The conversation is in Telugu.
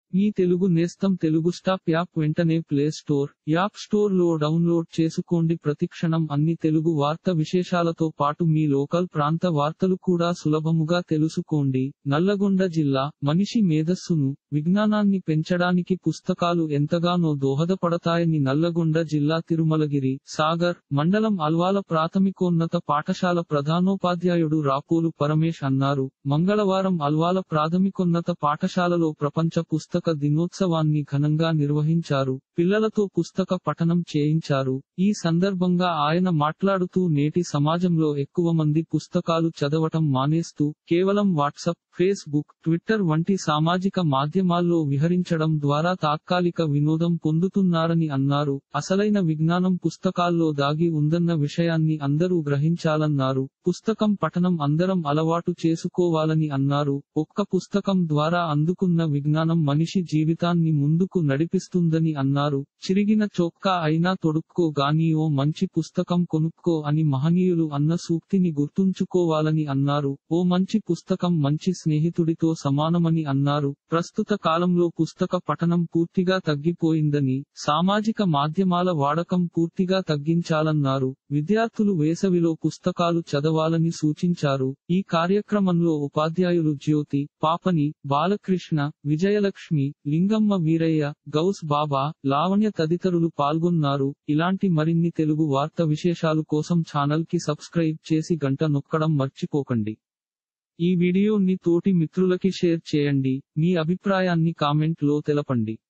మీ తెలుగు నేస్తం తెలుగు స్టాప్ యాప్ వెంటనే ప్లే స్టోర్, యాప్ స్టోర్ లో డౌన్లోడ్ చేసుకోండి. ప్రతిక్షణం అన్ని తెలుగు వార్త విశేషాలతో పాటు మీ లోకల్ ప్రాంత వార్తలు కూడా సులభముగా తెలుసుకోండి. నల్లగొండ జిల్లా మనిషి మేధస్సును, విజ్ఞానాన్ని పెంచడానికి పుస్తకాలు ఎంతగానో దోహదపడతాయని నల్లగొండ జిల్లా తిరుమలగిరి, సాగర్ మండలం అల్వాల ప్రాథమికోన్నత పాఠశాల ప్రధానోపాధ్యాయుడు రాపోలు పరమేశ్ అన్నారు. మంగళవారం అల్వాల ప్రాథమికోన్నత పాఠశాలలో ప్రపంచ పుస్తక దినోత్సవాన్ని ఘనంగా నిర్వహించారు. పిల్లలతో పుస్తక పఠనం చేయించారు. ఈ సందర్భంగా ఆయన మాట్లాడుతూ నేటి సమాజంలో ఎక్కువ మంది పుస్తకాలు చదవటం మానేస్తూ కేవలం వాట్సాప్, ఫేస్బుక్, ట్విట్టర్ వంటి సామాజిక మాధ్యమాల్లో విహరించడం ద్వారా తాత్కాలిక వినోదం పొందుతున్నారని అన్నారు. అసలైన విజ్ఞానం పుస్తకాల్లో దాగి ఉందన్న విషయాన్ని అందరూ గ్రహించాలన్నారు. పుస్తకం పఠనం అందరం అలవాటు చేసుకోవాలని అన్నారు. ఒక్క పుస్తకం ద్వారా అందుకున్న విజ్ఞానం మనిషి జీవితాన్ని ముందుకు నడిపిస్తుందని అన్నారు. చిరిగిన చొక్కా అయినా తొడుక్కో గానీ ఓ మంచి పుస్తకం కొనుక్కో అని మహనీయులు అన్న సూక్తిని గుర్తుంచుకోవాలని అన్నారు. ఓ మంచి పుస్తకం మంచి స్నేహితుడితో సమానమని అన్నారు. ప్రస్తుత కాలంలో పుస్తక పఠనం పూర్తిగా తగ్గిపోయిందని, సామాజిక మాధ్యమాల వాడకం పూర్తిగా తగ్గించాలన్నారు. విద్యార్థులు వేసవిలో పుస్తకాలు చదవాలని సూచించారు. ఈ కార్యక్రమంలో ఉపాధ్యాయులు జ్యోతి, పాపని, బాలకృష్ణ, విజయలక్ష్మి, లింగమ్మ వీరయ్య, గౌస్ బాబా, లావణ్య తదితరులు పాల్గొన్నారు. ఇలాంటి మరిన్ని తెలుగు వార్త విశేషాలు కోసం ఛానల్ కి సబ్స్క్రైబ్ చేసి గంట నొక్కడం మర్చిపోకండి. ఈ వీడియోని తోటి మిత్రులకి షేర్ చేయండి. మీ అభిప్రాయాన్ని కామెంట్ లో తెలపండి.